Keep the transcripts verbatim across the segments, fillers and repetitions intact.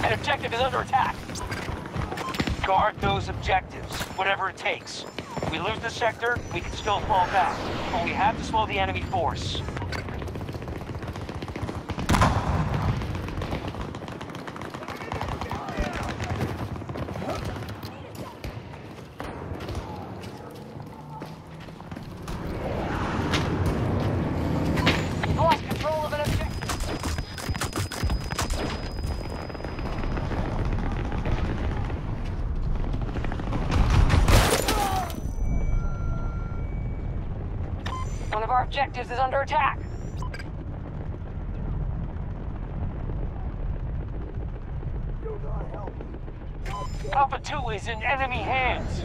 An objective is under attack. Guard those objectives, whatever it takes. If we lose the sector, we can still fall back, but we have to slow the enemy force. One of our objectives is under attack. Alpha two is in enemy hands.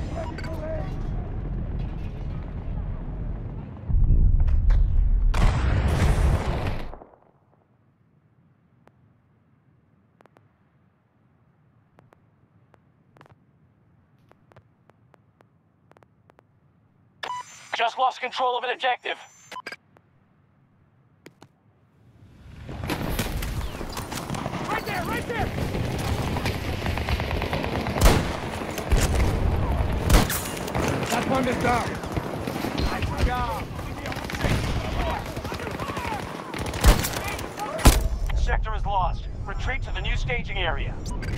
Just lost control of an objective. Right there, right there! That one is down. Nice job. Sector is lost. Retreat to the new staging area.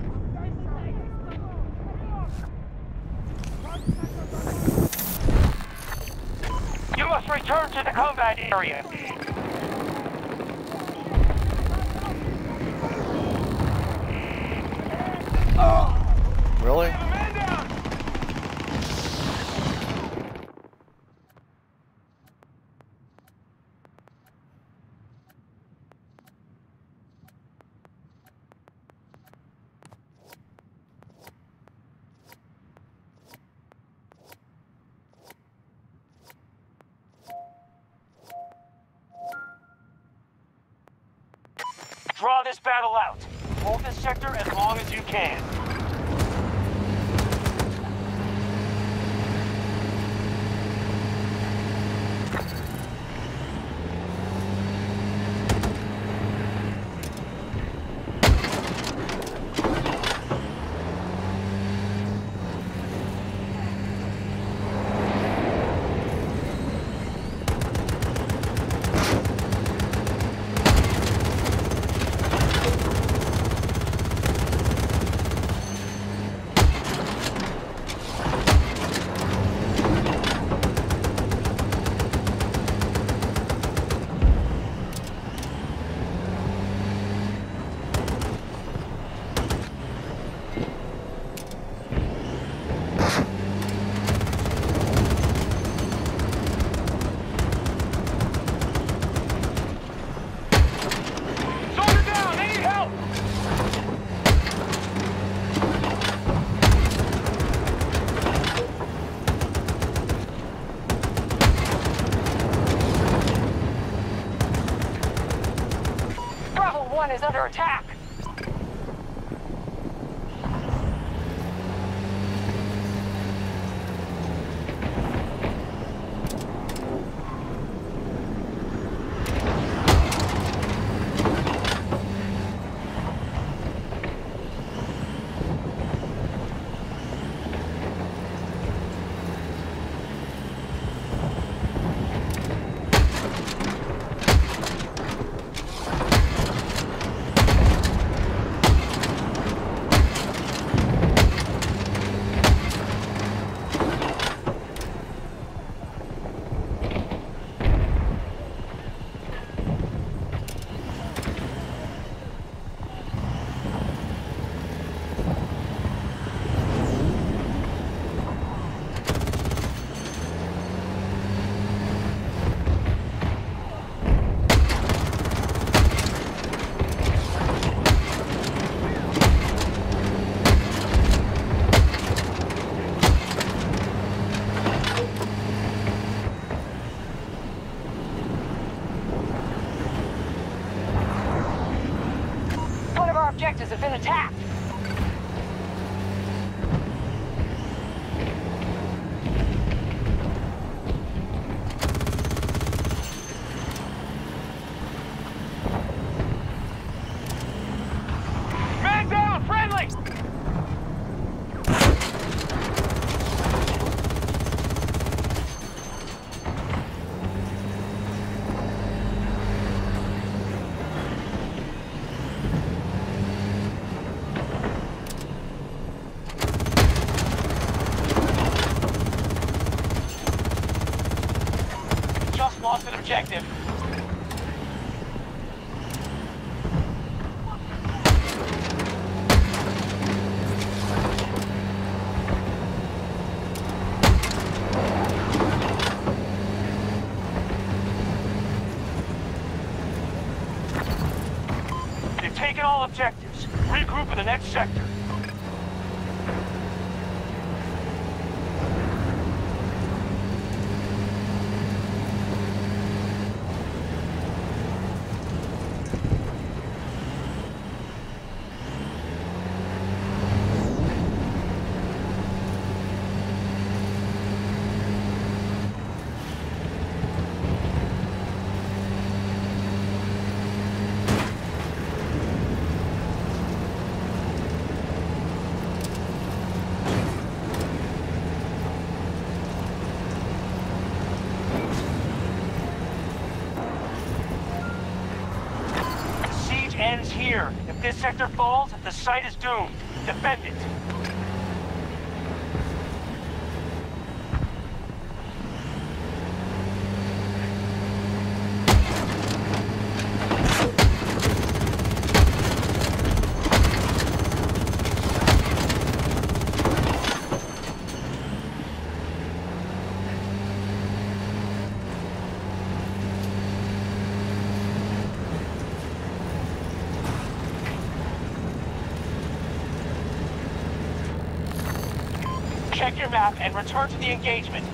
You must return to the combat area. Really? Draw this battle out. Hold this sector as long as you can. One is under attack. Objectives have been attacked. Man down, friend! sight! Just lost an objective. They've taken all objectives. Regroup in the next sector. Ends here. If this sector falls, the site is doomed. Defend it. Check your map and return to the engagement.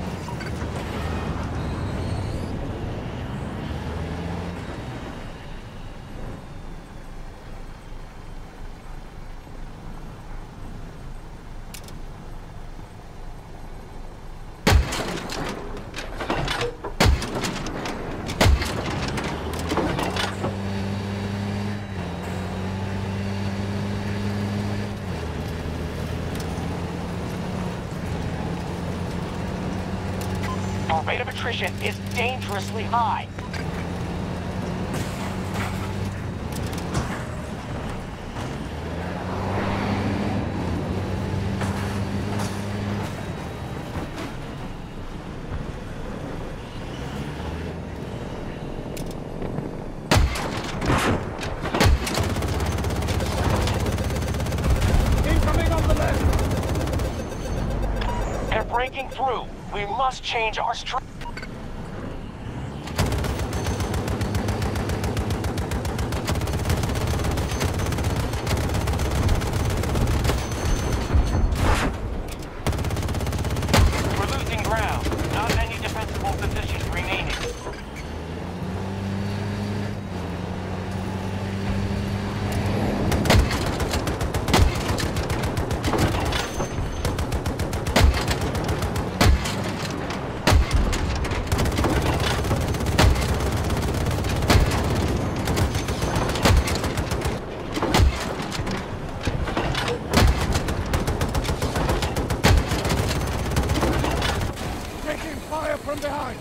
Our rate of attrition is dangerously high. Incoming on the left! They're breaking through. We must change our strategy. We're losing ground. Not many defensible positions remaining. Fire from behind!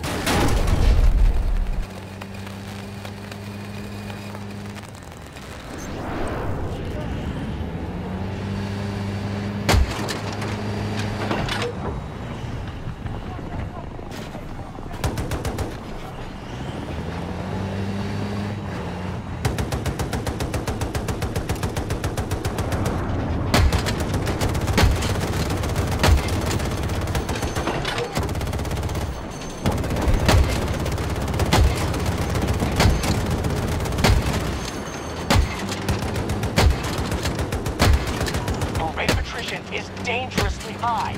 Is dangerously high.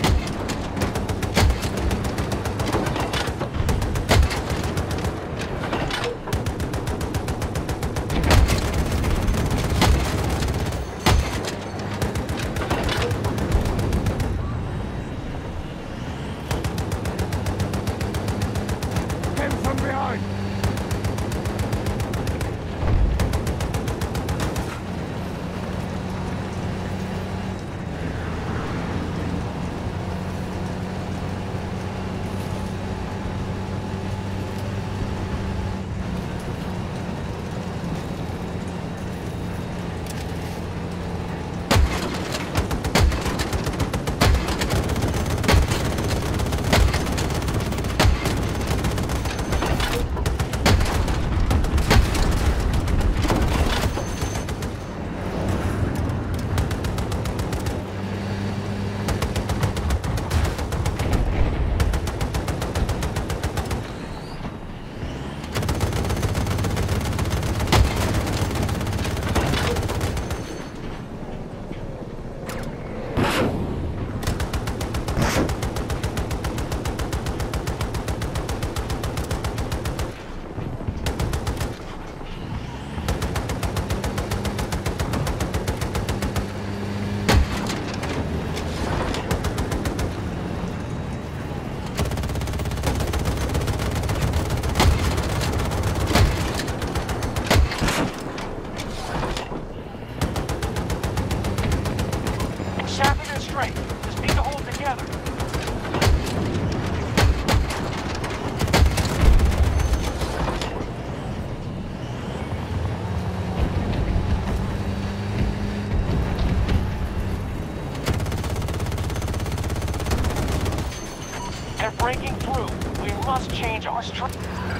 Came from behind! strength. Just need to hold together. They're breaking through. We must change our strength.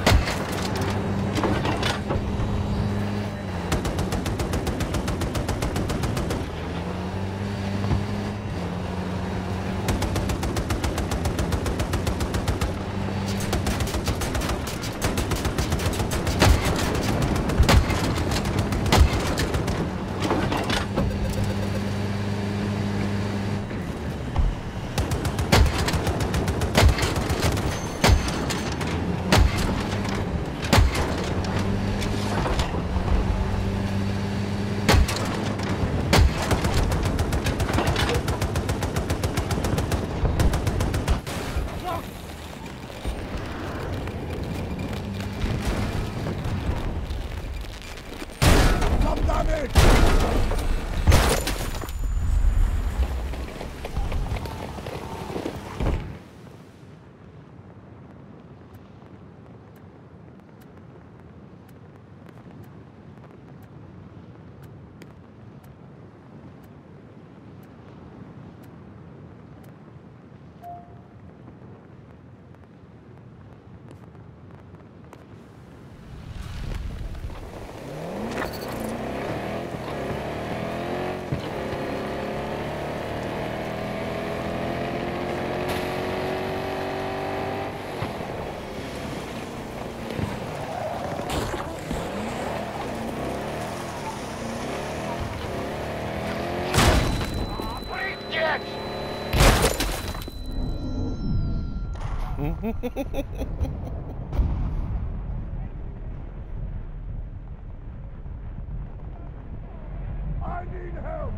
I need help!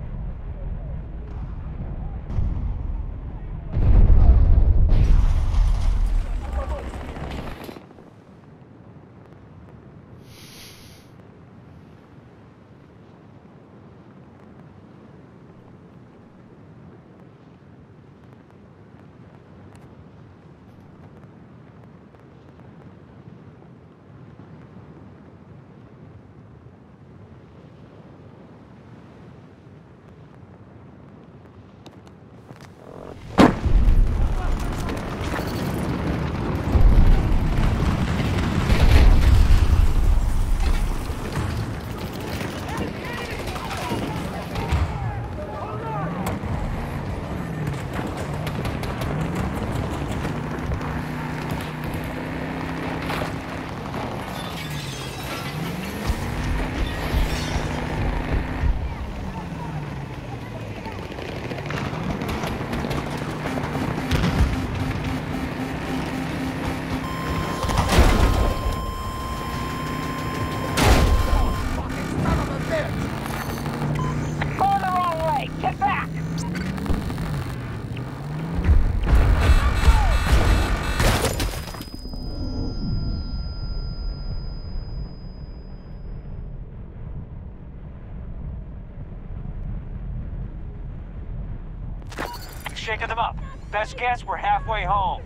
Shaking them up. Best guess, we're halfway home.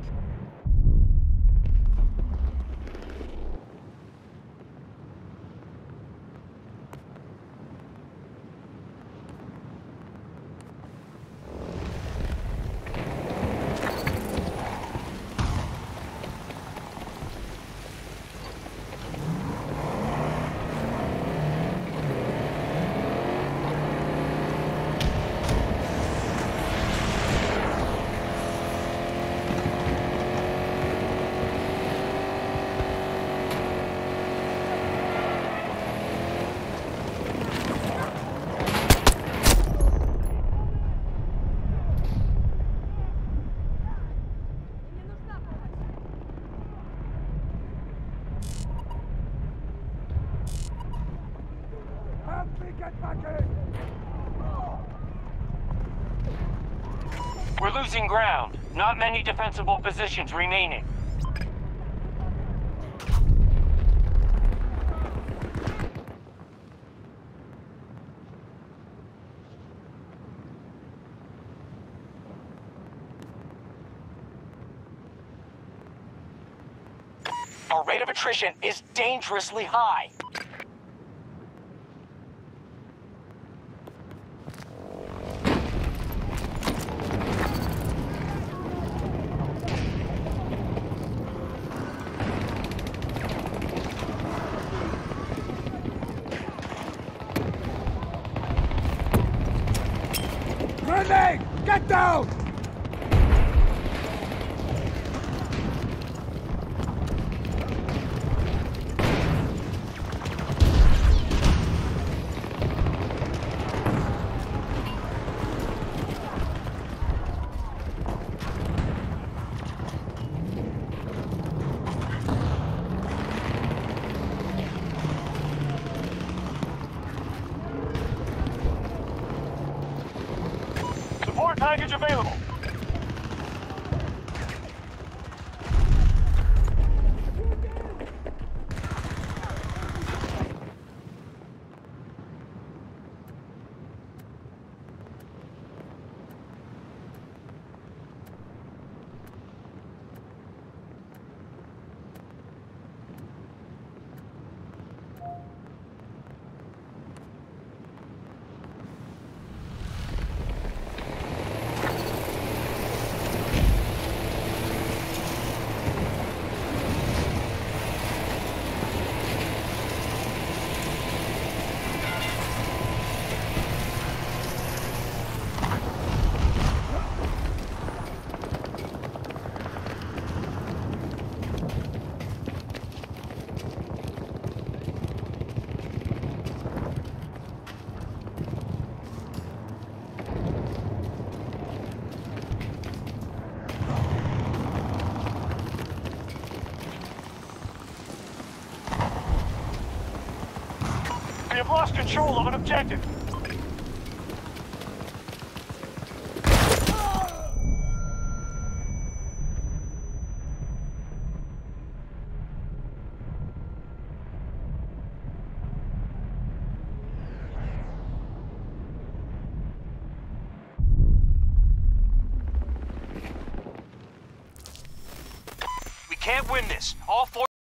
Get back in! We're losing ground. Not many defensible positions remaining. Our rate of attrition is dangerously high. Grenade! Get down! Support package available. We have lost control of an objective. We can't win this. All four